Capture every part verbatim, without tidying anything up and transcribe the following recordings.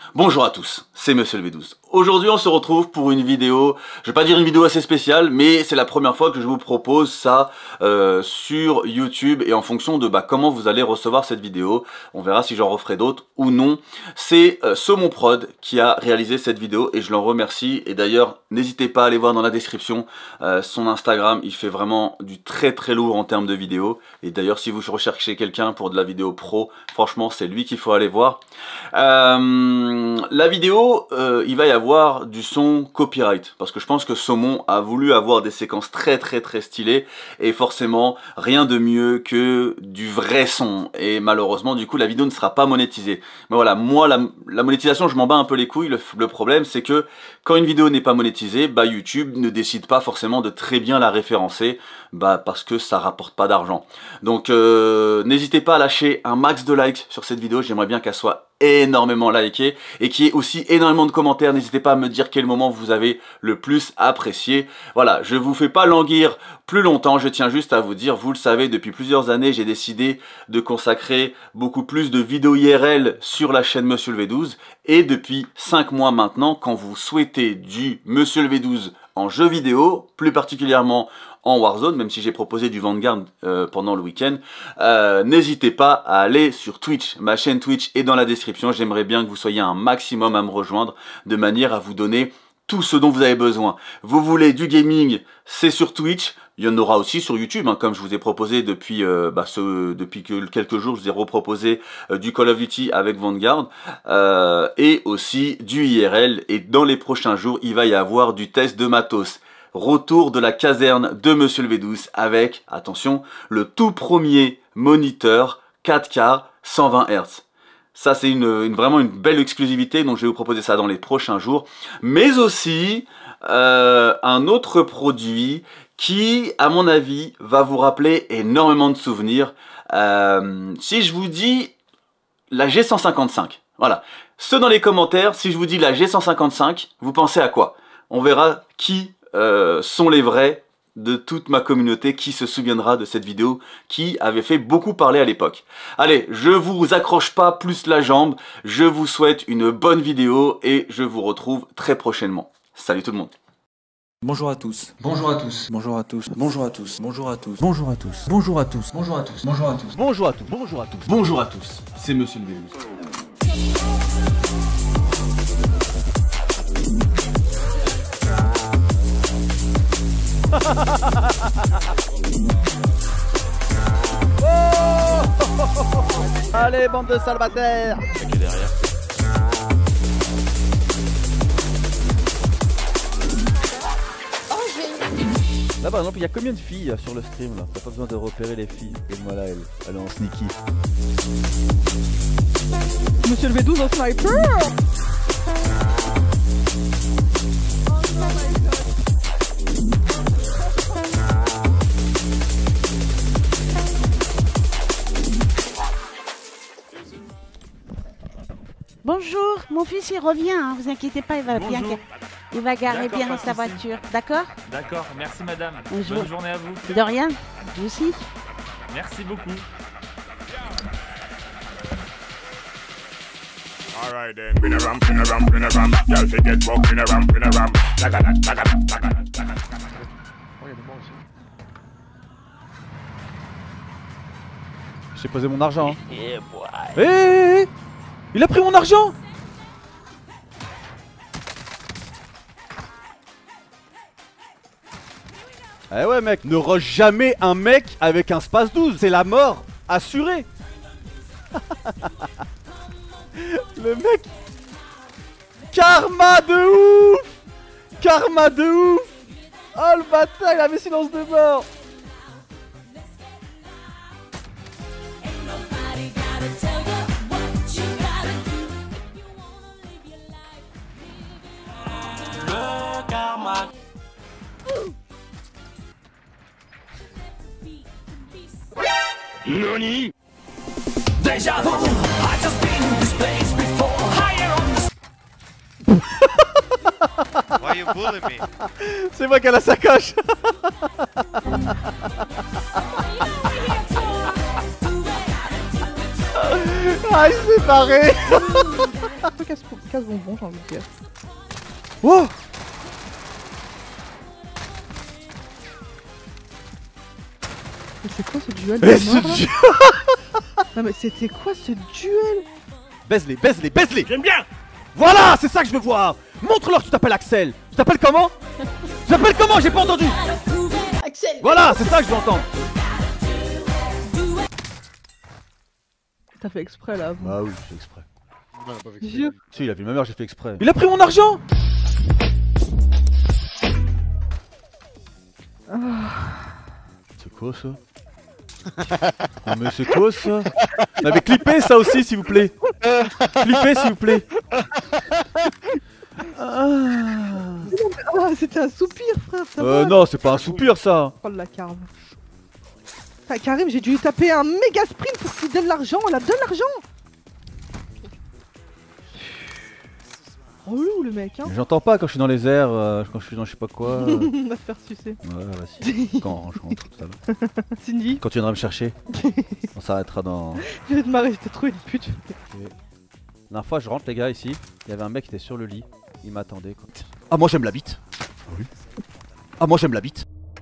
Bonjour à tous, c'est Monsieur le V douze. Aujourd'hui on se retrouve pour une vidéo, je vais pas dire une vidéo assez spéciale, mais c'est la première fois que je vous propose ça euh, sur YouTube et en fonction de bah, comment vous allez recevoir cette vidéo, on verra si j'en referai d'autres ou non. C'est euh, Saumon Prod qui a réalisé cette vidéo et je l'en remercie. Et d'ailleurs n'hésitez pas à aller voir dans la description euh, son Instagram, il fait vraiment du très très lourd en termes de vidéos. Et d'ailleurs si vous recherchez quelqu'un pour de la vidéo pro, franchement c'est lui qu'il faut aller voir. Euh, la vidéo, euh, il va y avoir du son copyright parce que je pense que Saumon a voulu avoir des séquences très très très stylées et forcément rien de mieux que du vrai son et malheureusement du coup la vidéo ne sera pas monétisée. Mais voilà, moi la, la monétisation je m'en bats un peu les couilles. Le, le problème c'est que quand une vidéo n'est pas monétisée, bah YouTube ne décide pas forcément de très bien la référencer bah parce que ça rapporte pas d'argent. Donc euh, n'hésitez pas à lâcher un max de likes sur cette vidéo, j'aimerais bien qu'elle soit énormément liké et qu'il y ait aussi énormément de commentaires. N'hésitez pas à me dire quel moment vous avez le plus apprécié. Voilà, je vous fais pas languir plus longtemps, je tiens juste à vous dire, vous le savez, depuis plusieurs années j'ai décidé de consacrer beaucoup plus de vidéos I R L sur la chaîne Monsieur le V douze et depuis cinq mois maintenant, quand vous souhaitez du Monsieur le V douze en jeu vidéo, plus particulièrement en Warzone, même si j'ai proposé du Vanguard euh, pendant le week-end, euh, n'hésitez pas à aller sur Twitch, ma chaîne Twitch est dans la description, j'aimerais bien que vous soyez un maximum à me rejoindre, de manière à vous donner tout ce dont vous avez besoin. Vous voulez du gaming, c'est sur Twitch, il y en aura aussi sur YouTube, hein, comme je vous ai proposé depuis, euh, bah, ce, depuis que, quelques jours, je vous ai reproposé euh, du Call of Duty avec Vanguard, euh, et aussi du I R L, et dans les prochains jours, il va y avoir du test de matos. Retour de la caserne de Monsieur le V douze avec, attention, le tout premier moniteur quatre K cent vingt hertz. Ça c'est une, une, vraiment une belle exclusivité, donc je vais vous proposer ça dans les prochains jours. Mais aussi euh, un autre produit qui, à mon avis, va vous rappeler énormément de souvenirs. Euh, si je vous dis la G cent cinquante-cinq, voilà. Ceux dans les commentaires, si je vous dis la G cent cinquante-cinq, vous pensez à quoi? On verra qui Euh, sont les vrais de toute ma communauté qui se souviendra de cette vidéo qui avait fait beaucoup parler à l'époque. Allez, je vous accroche pas plus la jambe, je vous souhaite une bonne vidéo et je vous retrouve très prochainement. Salut tout le monde. Bonjour à tous. Bonjour à tous. Bonjour à tous. Bonjour à tous. Bonjour à tous. Bonjour à tous. Bonjour à tous. Bonjour à tous. Bonjour à tous. Bonjour à tous. Bonjour à tous. Bonjour à tous. C'est Monsieur le V douze. Oh allez, bande de salvataires. Qui est derrière. Là par exemple, il y a combien de filles sur le stream là? T'as pas besoin de repérer les filles. Et voilà, elle, elle est en sneaky. Monsieur le V douze en sniper. Bonjour, mon fils il revient, hein, vous inquiétez pas, il va bien, il va garer bien dans sa voiture, d'accord? D'accord, merci madame. Bonjour. Bonne journée à vous. De rien, vous aussi. Merci beaucoup. Alright then, bring a ram, bring a ram, bring a ram. Y'all forget walk, bring a ram, bring a ram. Tagada, tagada, tagada, tagada. J'ai posé mon argent. Hein. Hé, hey, hey, hey, il a pris mon argent. Eh ouais mec, ne rush jamais un mec avec un space douze, c'est la mort assurée. Le mec, karma de ouf. Karma de ouf. Oh le bâtard, il avait silence de mort. Nani? Deja vu, I just been in this place before. Higher on the Why you bully me? C'est moi qui a la sacoche. Ah, il s'est barré. casse bonbon, j'ai envie de dire. Oh! Mais c'est quoi ce duel Mais de ce mort, là duel. Non mais c'était quoi ce duel? Baise-les, baise-les, baise-les! J'aime bien. Voilà, c'est ça que je veux voir! Montre-leur que tu t'appelles Axel! Tu t'appelles comment? Tu t'appelles comment? J'ai pas entendu! Axel. Voilà, c'est ça que je veux entendre! T'as fait exprès là. Vous. Bah oui, j'ai fait exprès. Jure. Si, il a vu ma mère, j'ai fait exprès. Il a pris mon argent! C'est quoi ça? Non mais c'est quoi ça? Non mais clippez ça aussi s'il vous plaît! Clippez s'il vous plaît! Ah. Ah, c'était un soupir, frère. Ça Euh va. non, c'est pas un soupir ça! Oh la Carve. Ah, Karim, j'ai dû lui taper un méga sprint pour qu'il donne l'argent. Elle a donne l'argent. Relou le mec, hein. J'entends pas quand je suis dans les airs, euh, quand je suis dans je sais pas quoi. euh. On va te faire sucer. Ouais, vas-y. Quand je rentre tout à l'heure. Cindy, Quand tu viendras me chercher, on s'arrêtera dans. je vais te marrer, j'étais trop une pute. La dernière fois, je rentre, les gars, ici. Il y avait un mec qui était sur le lit. Il m'attendait. Quoi. Ah, moi j'aime la bite. Ah oui. Ah, moi j'aime la bite.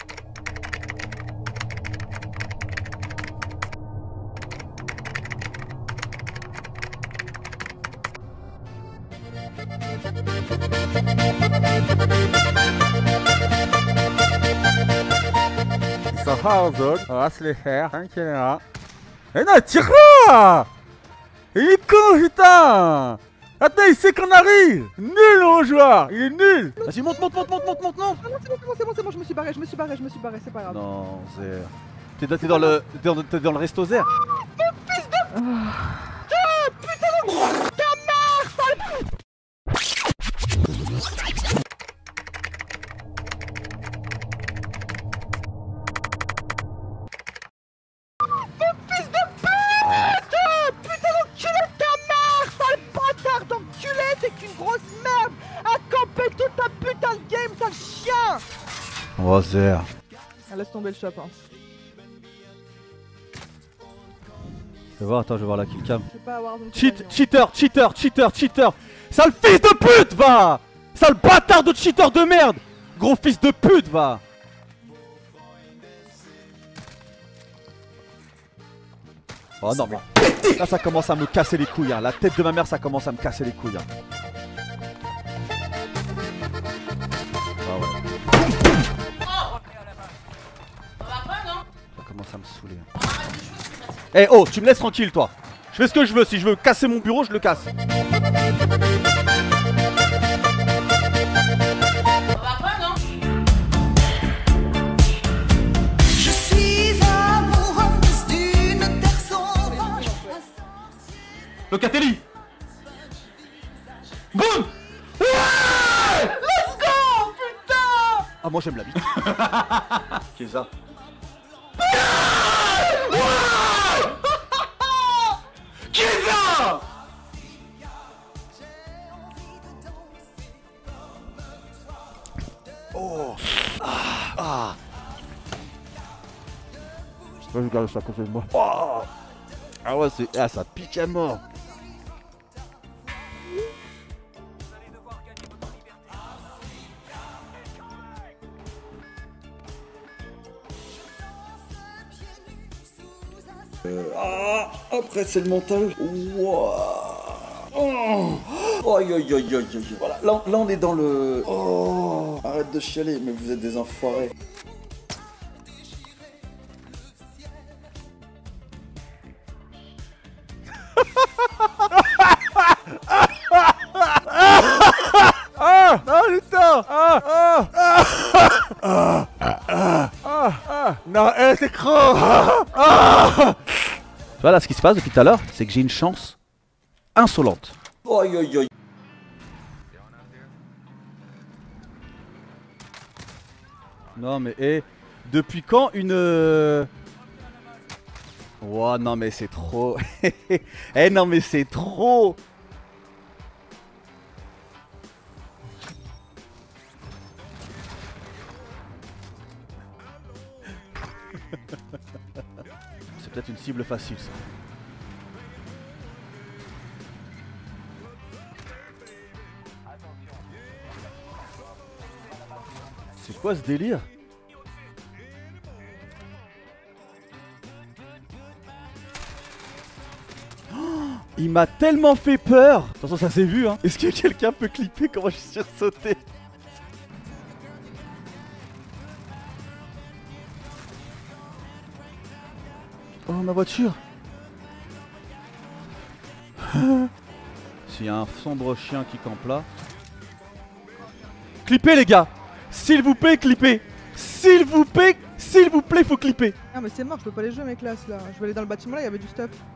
Hausen, Asleher, tranquillement. Eh non, tire là! Il est con, putain! Attends, il sait qu'on arrive! Nul, mon joueur! Il est nul! Vas-y, monte, monte, monte, monte, monte, monte, monte! Ah non, c'est bon, c'est bon, c'est bon, c'est bon, je me suis barré, je me suis barré, je me suis barré, c'est pas grave. Non, Zer. T'es dans, t'es dans le. T'es dans, t'es dans le resto Zer? Fils de. Ah, putain de ta mère, sale. Fils de pute! Putain d'enculé de ta mère, sale bâtard d'enculé, t'es qu'une grosse merde! À camper toute ta putain de game, sale chien! Oh, Zer. Ah, laisse tomber le shop, hein. Je vais voir, attends, je vais voir la killcam. Je vais pas avoir donc. Cheat, cheater, cheater, cheater, cheater! Sale fils de pute, va! Sale bâtard de cheater de merde! Gros fils de pute, va! Oh non mais là ça commence à me casser les couilles hein. La tête de ma mère ça commence à me casser les couilles hein. Ah ouais. Ça commence à me saouler hein. Eh hey, oh tu me laisses tranquille toi. Je fais ce que je veux, si je veux casser mon bureau je le casse. Locatelli. Boum. Ouais. Let's go. Putain. Ah moi j'aime la bite. Qui est ça? Ouais. Qui est ça? Oh. Ah. Ah. Je vais garder ça à côté de moi. Oh. Ah ouais c'est. Ah ça pique à mort. Euh, ah, après c'est le montage. Wow. Oh, aïe aïe aïe aïe aïe. Voilà, là, là on est dans le. Oh, arrête de chialer, mais vous êtes des enfoirés. Ah! Ah putain! Ah! Ah! Ah! Ah! Ah! Ah! Non, eh, c'est creux! Ah! Tu vois là ce qui se passe depuis tout à l'heure, c'est que j'ai une chance insolente. Aïe aïe aïe. Non mais eh, depuis quand une... Ouah non mais c'est trop. Eh non mais c'est trop. C'est peut-être une cible facile ça. C'est quoi ce délire? Il m'a tellement fait peur. Attention, ça s'est vu, hein. Est-ce que quelqu'un peut clipper comment je suis sursauté? Oh, ma voiture. S'il y a un sombre chien qui campe là. Clippez, les gars. S'il vous plaît, clippez. S'il vous plaît, s'il vous plaît, faut clipper. Ah mais c'est mort, je peux pas les jouer mes classes là. Je vais aller dans le bâtiment là, il y avait du stuff.